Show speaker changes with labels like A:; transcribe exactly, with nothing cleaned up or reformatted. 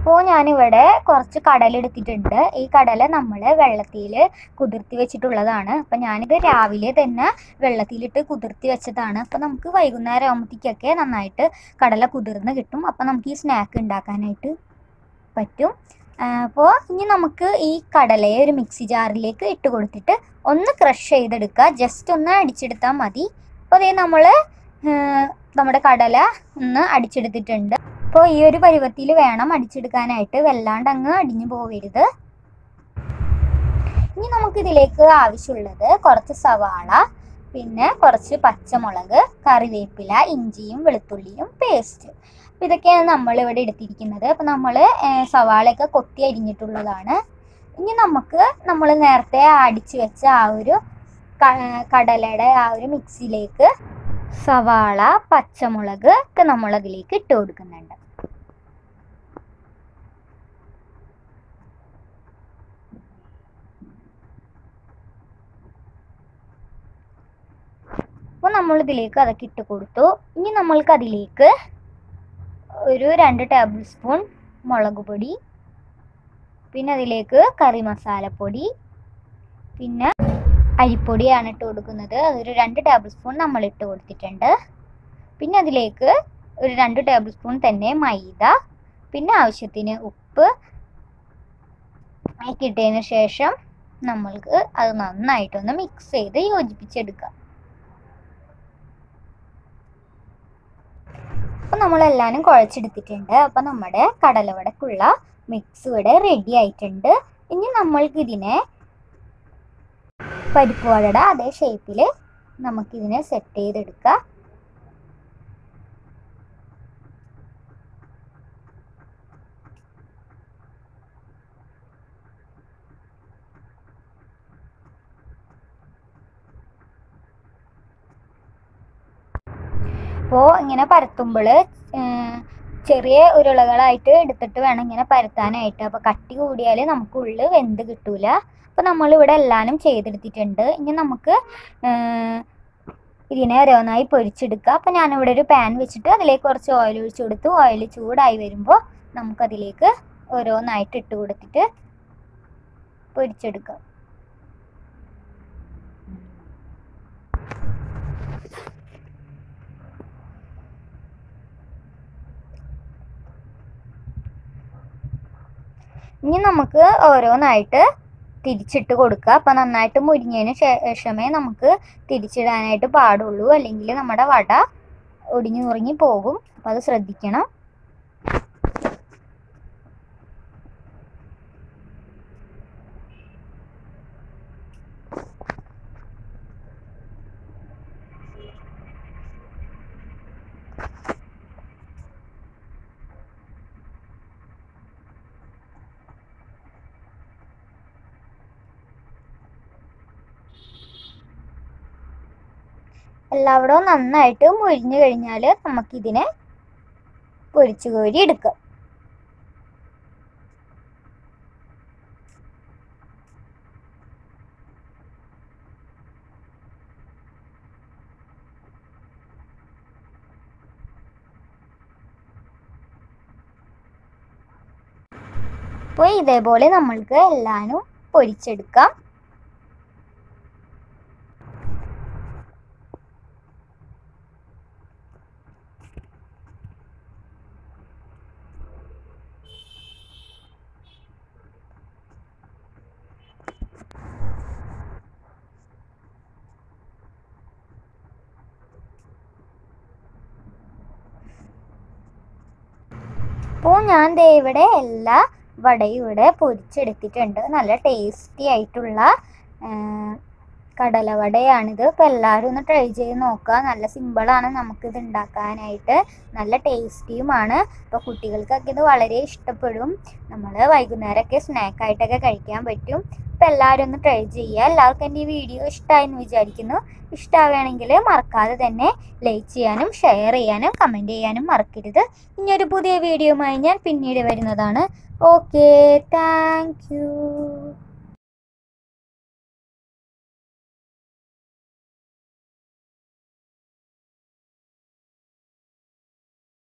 A: അപ്പോൾ ഞാനിവിടെ കുറച്ച് കടല എടുത്തിട്ടുണ്ട്. ഈ കടല നമ്മൾ വെള്ളത്തിൽ കുതിർത്തി വെച്ചിട്ടുള്ളതാണ്. അപ്പം ഞാനിത് രാവിലെ തന്നെ വെള്ളത്തിലിട്ട് കുതിർത്തി വെച്ചതാണ്. അപ്പോൾ നമുക്ക് വൈകുന്നേരം ആകുമ്പോഴത്തേക്കൊക്കെ നന്നായിട്ട് കടല കുതിർന്ന് കിട്ടും. അപ്പോൾ നമുക്ക് ഈ സ്നാക്ക് ഉണ്ടാക്കാനായിട്ട് പറ്റും. അപ്പോൾ ഇനി നമുക്ക് ഈ കടലയെ ഒരു മിക്സി ജാറിലേക്ക് ഇട്ട് കൊടുത്തിട്ട് ഒന്ന് ക്രഷ് ചെയ്തെടുക്കുക. ജസ്റ്റ് ഒന്ന് അടിച്ചെടുത്താൽ മതി. അപ്പോൾ അതേ നമ്മൾ നമ്മുടെ കടല ഒന്ന് അടിച്ചെടുത്തിട്ടുണ്ട്. അപ്പോൾ ഈ ഒരു പരുവത്തിൽ വേണം അടിച്ചെടുക്കാനായിട്ട്, വല്ലാണ്ട് അങ്ങ് അടിഞ്ഞു പോവരുത്. ഇനി നമുക്കിതിലേക്ക് ആവശ്യമുള്ളത് കുറച്ച് സവാള, പിന്നെ കുറച്ച് പച്ചമുളക്, കറിവേപ്പില, ഇഞ്ചിയും വെളുത്തുള്ളിയും പേസ്റ്റ്. അപ്പോൾ ഇതൊക്കെയാണ് നമ്മളിവിടെ എടുത്തിരിക്കുന്നത്. അപ്പോൾ നമ്മൾ സവാളയൊക്കെ കൊത്തി അരിഞ്ഞിട്ടുള്ളതാണ്. ഇനി നമുക്ക് നമ്മൾ നേരത്തെ അടിച്ച് വെച്ച ആ ഒരു കടലയുടെ ആ ഒരു മിക്സിയിലേക്ക് സവാള, പച്ചമുളക് ഒക്കെ നമ്മളതിലേക്ക് ഇട്ട് കൊടുക്കുന്നുണ്ട്. അപ്പോൾ നമ്മളിതിലേക്ക് അതൊക്കെ ഇട്ട് കൊടുത്തു. ഇനി നമ്മൾക്കതിലേക്ക് ഒരു രണ്ട് ടേബിൾ സ്പൂൺ മുളക് പൊടി, പിന്നെ അതിലേക്ക് കറി മസാലപ്പൊടി, പിന്നെ അരിപ്പൊടിയാണ് ഇട്ട് കൊടുക്കുന്നത്. അതൊരു രണ്ട് ടേബിൾ സ്പൂൺ നമ്മൾ ഇട്ട് കൊടുത്തിട്ടുണ്ട്. പിന്നെ അതിലേക്ക് ഒരു രണ്ട് ടേബിൾ സ്പൂൺ തന്നെ മൈദ, പിന്നെ ആവശ്യത്തിന് ഉപ്പ് ഇട്ടതിന് ശേഷം നമ്മൾക്ക് അത് നന്നായിട്ടൊന്ന് മിക്സ് ചെയ്ത് യോജിപ്പിച്ചെടുക്കാം. അപ്പോൾ നമ്മളെല്ലാവരും കുഴച്ചെടുത്തിട്ടുണ്ട്. അപ്പോൾ നമ്മുടെ കടലവടക്കുള്ള മിക്സ് ഇവിടെ റെഡി ആയിട്ടുണ്ട്. ഇനി നമ്മൾക്കിതിനെ പരിപ്പ് വടയുടെ അതേ ഷേപ്പിൽ നമുക്കിതിനെ സെറ്റ് ചെയ്തെടുക്കാം. അപ്പോൾ ഇങ്ങനെ പരത്തുമ്പോൾ ചെറിയ ഉരുളകളായിട്ട് എടുത്തിട്ട് വേണം ഇങ്ങനെ പരത്താനായിട്ട്. അപ്പോൾ കട്ടി കൂടിയാൽ നമുക്ക് ഉള്ളിൽ വെന്ത് കിട്ടൂല. അപ്പോൾ നമ്മളിവിടെ എല്ലാവരും ചെയ്തെടുത്തിട്ടുണ്ട്. ഇനി നമുക്ക് ഇതിനെ ഓരോന്നായി പൊരിച്ചെടുക്കുക. അപ്പോൾ ഞാനിവിടെ ഒരു പാൻ വെച്ചിട്ട് അതിലേക്ക് കുറച്ച് ഓയിൽ ഒഴിച്ച് കൊടുത്തു. ഓയിൽ ചൂടായി വരുമ്പോൾ നമുക്കതിലേക്ക് ഓരോന്നായിട്ട് ഇട്ട് കൊടുത്തിട്ട് പൊരിച്ചെടുക്കാം. ഇനി നമുക്ക് ഓരോന്നായിട്ട് തിരിച്ചിട്ട് കൊടുക്കുക. അപ്പം നന്നായിട്ട് മുരിഞ്ഞതിന് ശേഷമേ നമുക്ക് തിരിച്ചിടാനായിട്ട് പാടുള്ളൂ, അല്ലെങ്കിൽ നമ്മുടെ വട ഒടിഞ്ഞു നുറുങ്ങി പോകും. അപ്പം അത് ശ്രദ്ധിക്കണം. എല്ലാവിടവും നന്നായിട്ട് മുരിഞ്ഞു കഴിഞ്ഞാൽ നമുക്കിതിനെ പൊരിച്ചു കോരി എടുക്കാം. അപ്പോൾ ഇതേപോലെ നമ്മൾക്ക് എല്ലാനും പൊരിച്ചെടുക്കാം. അപ്പോൾ ഞാൻ ദേ ഇവിടെ എല്ലാ വടയും ഇവിടെ പൊരിച്ചെടുത്തിട്ടുണ്ട്. നല്ല ടേസ്റ്റി ആയിട്ടുള്ള കടലവടയാണിത്. അപ്പോൾ എല്ലാവരും ഒന്ന് ട്രൈ ചെയ്ത് നോക്കുക. നല്ല സിമ്പിളാണ് നമുക്കിത് ഉണ്ടാക്കാനായിട്ട്, നല്ല ടേസ്റ്റിയുമാണ്. അപ്പോൾ കുട്ടികൾക്കൊക്കെ ഇത് വളരെ ഇഷ്ടപ്പെടും. നമ്മൾ വൈകുന്നേരമൊക്കെ സ്നാക്കായിട്ടൊക്കെ കഴിക്കാൻ പറ്റും. അപ്പോൾ എല്ലാവരും ഒന്ന് ട്രൈ ചെയ്യുക. എല്ലാവർക്കും എൻ്റെ ഈ വീഡിയോ ഇഷ്ടമായെന്ന് വിചാരിക്കുന്നു. ഇഷ്ടമാവുകയാണെങ്കിൽ മറക്കാതെ തന്നെ ലൈക്ക് ചെയ്യാനും ഷെയർ ചെയ്യാനും കമൻറ്റ് ചെയ്യാനും മറക്കരുത്. ഇനിയൊരു പുതിയ വീഡിയോയുമായി ഞാൻ പിന്നീട് വരുന്നതാണ്. Okay, thank U.